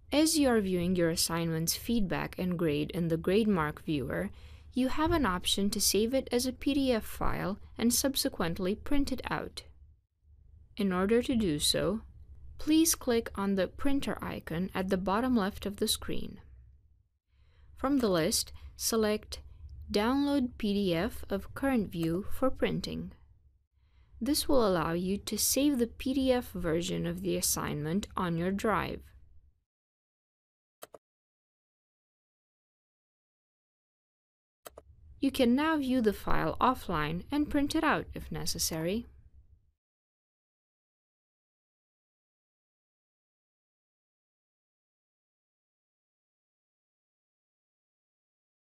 As you are viewing your assignment's feedback and grade in the GradeMark viewer, you have an option to save it as a PDF file and subsequently print it out. In order to do so, please click on the printer icon at the bottom left of the screen. From the list, select Download PDF of current view for printing. This will allow you to save the PDF version of the assignment on your drive. You can now view the file offline and print it out if necessary.